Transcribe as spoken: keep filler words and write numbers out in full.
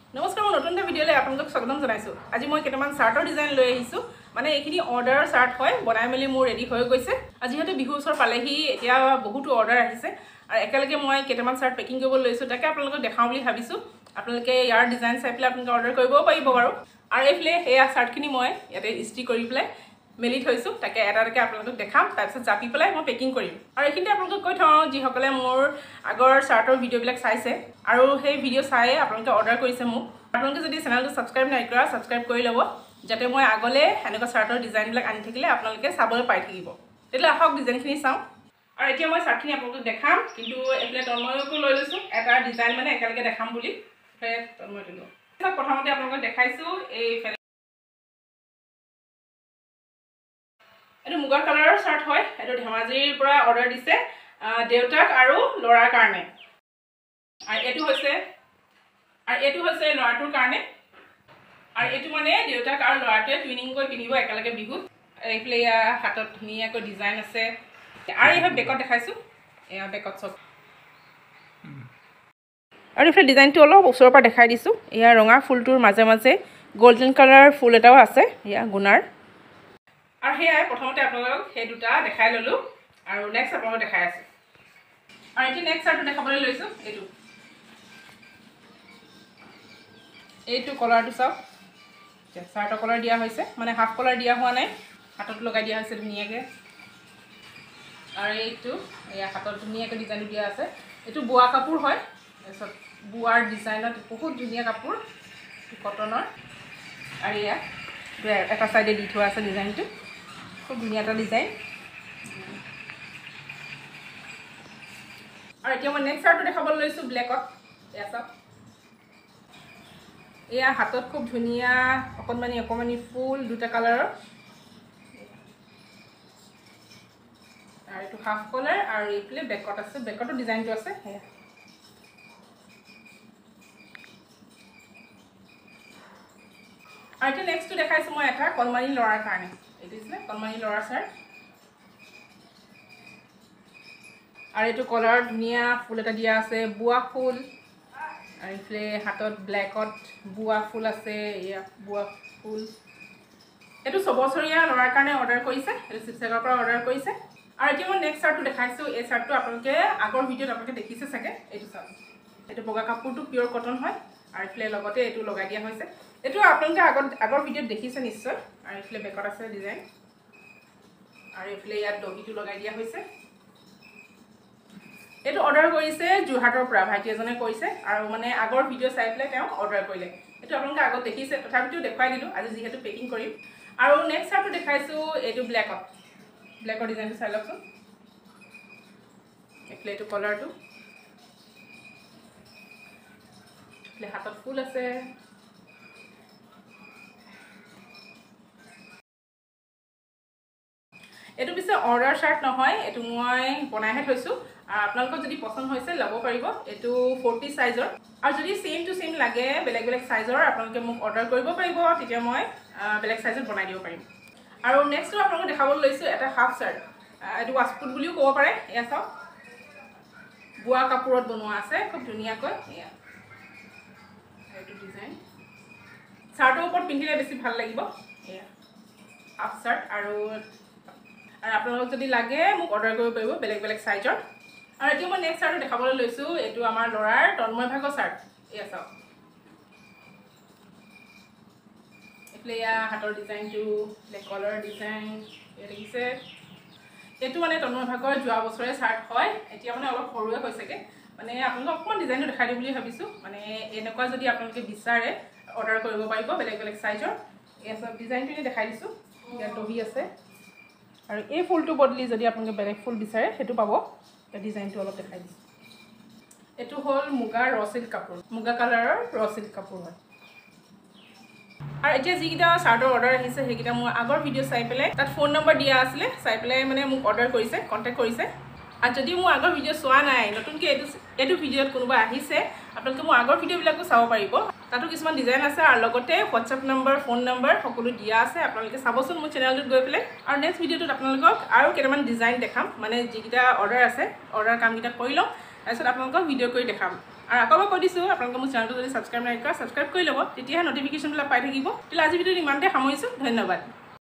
নমস্কাৰ মই নতুন এটা ভিডিঅ'লৈ আপোনালোকক স্বাগতম জনাইছো। আজি মই কেইটামান চাৰ্টৰ ডিজাইন লৈ আহিছো। মানে এইখিনি অৰ্ডাৰৰ চাৰ্ট হয়, বনাই মেলি মোৰ ৰেডি হৈ গৈছে। আজি হয়তো বিহু ওচৰ পালেহি, এতিয়া বহুতো অৰ্ডাৰ আহিছে আৰু একেলগে মই কেইটামান চাৰ্ট পেকিং কৰিব লৈছো। তাকে আপোনালোকক দেখাওঁ বুলি ভাবিছো। আপোনালোকে ইয়াৰ ডিজাইন চাই পেলাই আপোনালোকে অৰ্ডাৰ কৰিবও পাৰিব বাৰু। আৰু এইফালে এয়া চাৰ্টখিনি মই ইয়াতে ইস্ত্ৰি কৰি পেলাই মেলি থৈছো। তাকে এটা এটাকে আপোনালোকক দেখাম, তাৰপিছত জাপি পেলাই মই পেকিং কৰিম। আৰু এইখিনিতে আপোনালোকক কৈ থওঁ, যিসকলে মোৰ আগৰ চাৰ্টৰ ভিডিঅ'বিলাক চাইছে আৰু সেই ভিডিঅ' চাই আপোনালোকে অৰ্ডাৰ কৰিছে মোক, আপোনালোকে যদি চেনেলটো ছাবস্ক্ৰাইব নাই কৰা, ছাবস্ক্ৰাইব কৰি ল'ব, যাতে মই আগলৈ এনেকুৱা চাৰ্টৰ ডিজাইনবিলাক আনি থাকিলে আপোনালোকে চাবলৈ পাই থাকিব। তেতিয়াহ'লে আহক ডিজাইনখিনি চাওঁ। আৰু এতিয়া মই চাৰ্টখিনি আপোনালোকক দেখাম, কিন্তু এইফালে তন্ময়কো লৈ লৈছোঁ এটা ডিজাইন মানে একেলগে দেখাম বুলি। তন্ময়টো লওঁ। প্ৰথমতে আপোনালোকক দেখাইছোঁ এইফালে এইটো মুগা কালাৰৰ চাৰ্ট হয়। এইটো ধেমাজিৰ পৰা অৰ্ডাৰ দিছে দেউতাক আৰু ল'ৰাৰ কাৰণে। আৰু এইটো হৈছে আৰু এইটো হৈছে ল'ৰাটোৰ কাৰণে। আৰু এইটো মানে দেউতাক আৰু ল'ৰাটোৱে টুইনিং কৰি পিন্ধিব একেলগে বিহুত। এইফালে এয়া হাতত ধুনীয়াকৈ ডিজাইন আছে। আৰু এইফালে বেকত দেখাইছোঁ, এয়া বেকত চব। আৰু এইফালে ডিজাইনটো অলপ ওচৰৰ পৰা দেখাই দিছোঁ। এয়া ৰঙা ফুলটোৰ মাজে মাজে গল্ডেন কালাৰ ফুল এটাও আছে, এয়া গুণাৰ। আৰু সেয়াই প্ৰথমতে আপোনালোকক সেই দুটা দেখাই ল'লোঁ, আৰু নেক্সট আপোনালোকক দেখাই আছোঁ। আৰু এতিয়া নেক্সট চাৰ্টটো দেখাবলৈ লৈছোঁ। এইটো এইটো কলাৰটো চাওক, চাৰ্টৰ কলাৰ দিয়া হৈছে, মানে হাফ কলাৰ দিয়া হোৱা নাই, হাতত লগাই দিয়া হৈছে ধুনীয়াকৈ। আৰু এইটো এয়া হাতত ধুনীয়াকৈ ডিজাইনটো দিয়া আছে। এইটো বোৱা কাপোৰ হয়, তাৰপিছত বোৱাৰ ডিজাইনত বহুত ধুনীয়া কাপোৰ, কটনৰ। আৰু এয়া এটা চাইডে দি থোৱা আছে ডিজাইনটো, খুব ধুনীয়া এটা ডিজাইন। আৰু এতিয়া মই নেক্সট চাৰ্টটো দেখাবলৈ লৈছোঁ ব্লেকত। এয়া চাওক, এয়া হাতত খুব ধুনীয়া অকণমানি অকণমানি ফুল দুটা কালাৰৰ। আৰু এইটো হাফ কলাৰ, আৰু এইফালে বেকত আছে, বেকতো ডিজাইনটো আছে। সেয়া আৰু এতিয়া নেক্সটটো দেখাইছোঁ মই এটা কণমানি ল'ৰাৰ কাৰণে। এইটো হৈছিলে কণমানি ল'ৰাৰ চাৰ্ট। আৰু এইটো কলাৰ ধুনীয়া ফুল এটা দিয়া আছে, বোৱা ফুল। আৰু এইফালে হাতত ব্লেকত বোৱা ফুল আছে, এয়া বোৱা ফুল। এইটো ছবছৰীয়া ল'ৰাৰ কাৰণে অৰ্ডাৰ কৰিছে, এইটো শিৱসাগৰৰ পৰা অৰ্ডাৰ কৰিছে। আৰু এতিয়া মই নেক্সট চাৰ্টটো দেখাইছোঁ। এই চাৰ্টটো আপোনালোকে আগৰ ভিডিঅ'ত আপোনালোকে দেখিছে চাগে। এইটো চাৰ্ট, এইটো বগা কাপোৰটো পিয়'ৰ কটন হয়। আৰু এইফালে লগতে এইটো লগাই দিয়া হৈছে। এইটো আপোনালোকে আগত আগৰ ভিডিঅ'ত দেখিছে নিশ্চয়। আৰু এইফালে বেকত আছে ডিজাইন, আৰু এইফালে ইয়াত দহিটো লগাই দিয়া হৈছে। এইটো অৰ্ডাৰ কৰিছে যোৰহাটৰ পৰা ভাইটি এজনে কৰিছে, আৰু মানে আগৰ ভিডিঅ' চাই পেলাই তেওঁ অৰ্ডাৰ কৰিলে। এইটো আপোনালোকে আগত দেখিছে, তথাপিতো দেখুৱাই দিলোঁ আজি যিহেতু পেকিং কৰিম। আৰু নেক্সট চাৰ্টটো দেখাইছোঁ এইটো ব্লেকত। ব্লেকৰ ডিজাইনটো চাই লওকচোন। এইফালে এইটো কলাৰটো, এইফালে হাতত ফুল আছে। এইটো পিছে অৰ্ডাৰ চাৰ্ট নহয়, এইটো মই বনাইহে থৈছোঁ। আৰু আপোনালোকৰ যদি পচন্দ হৈছে ল'ব পাৰিব। এইটো ফৰ্টি চাইজৰ, আৰু যদি চেম টু চেম লাগে বেলেগ বেলেগ চাইজৰ আপোনালোকে মোক অৰ্ডাৰ কৰিব পাৰিব, তেতিয়া মই বেলেগ চাইজত বনাই দিব পাৰিম। আৰু নেক্সটটো আপোনালোকক দেখাবলৈ লৈছোঁ এটা হাফ চাৰ্ট। এইটো ৱাছকোট বুলিও ক'ব পাৰে। এয়া চাওক, বোৱা কাপোৰত বনোৱা আছে খুব ধুনীয়াকৈ। এয়া এইটো ডিজাইন চাৰ্টৰ ওপৰত পিন্ধিলে বেছি ভাল লাগিব। এয়া হাফ চাৰ্ট, আৰু আৰু আপোনালোকক যদি লাগে মোক অৰ্ডাৰ কৰিব পাৰিব বেলেগ বেলেগ চাইজৰ। আৰু এতিয়া মই নেক্সট চাৰ্টটো দেখাবলৈ লৈছোঁ। এইটো আমাৰ ল'ৰাৰ তন্ময় ভাগৰ চাৰ্ট। এয়া চাওক, এইফালে এয়া হাতৰ ডিজাইনটো, কলাৰ ডিজাইন এয়া দেখিছে। এইটো মানে তন্ময় ভাগৰ যোৱা বছৰে চাৰ্ট হয়, এতিয়া মানে অলপ সৰুৱে হৈছেগৈ। মানে আপোনালোকক অকণমান ডিজাইনটো দেখাই দিম বুলি ভাবিছোঁ। মানে এনেকুৱা যদি আপোনালোকে বিচাৰে অৰ্ডাৰ কৰিব পাৰিব বেলেগ বেলেগ চাইজৰ। এয়া চব ডিজাইনটো এনেই দেখাই দিছোঁ। ইয়াত দহি আছে, আৰু এই ফুলটো বদলি যদি আপোনালোকে বেলেগ ফুল বিচাৰে সেইটো পাব। ডিজাইনটো অলপ দেখাই দিছোঁ। এইটো হ'ল মুগাৰ ৰ চিল্ক কাপোৰ, মুগা কালাৰৰ ৰ চিল্ক কাপোৰ হয়। আৰু এতিয়া যিকেইটা চাৰ্টৰ অৰ্ডাৰ আহিছে সেইকেইটা মোৰ আগৰ ভিডিঅ' চাই পেলাই তাত ফোন নম্বৰ দিয়া আছিলে, চাই পেলাই মানে মোক অৰ্ডাৰ কৰিছে, কণ্টেক্ট কৰিছে। আৰু যদি মোৰ আগৰ ভিডিঅ' চোৱা নাই, নতুনকৈ এইটো এইটো ভিডিঅ'ত কোনোবা আহিছে, আপোনালোকে মোৰ আগৰ ভিডিঅ'বিলাকো চাব পাৰিব। তাতো কিছুমান ডিজাইন আছে, আৰু লগতে হোৱাটছআপ নম্বৰ, ফোন নম্বৰ সকলো দিয়া আছে। আপোনালোকে চাবচোন মোৰ চেনেলটোত গৈ পেলাই। আৰু নেক্সট ভিডিঅ'টোত আপোনালোকক আৰু কেইটামান ডিজাইন দেখাম, মানে যিকেইটা অৰ্ডাৰ আছে অৰ্ডাৰ কামকেইটা কৰি লওঁ, তাৰপিছত আপোনালোকক ভিডিঅ' কৰি দেখাম। আৰু আকৌ মই কৈ দিছোঁ আপোনালোকে মোৰ চেনেলটো যদি ছাবস্ক্ৰাইব নাই কৰা ছাবস্ক্ৰাইব কৰি ল'ব, তেতিয়াহে ন'টিফিকেশ্যনবিলাক পাই থাকিব। তেতিয়াহ'লে আজি ভিডিঅ'টো ইমানতে সামৰিছোঁ। ধন্যবাদ।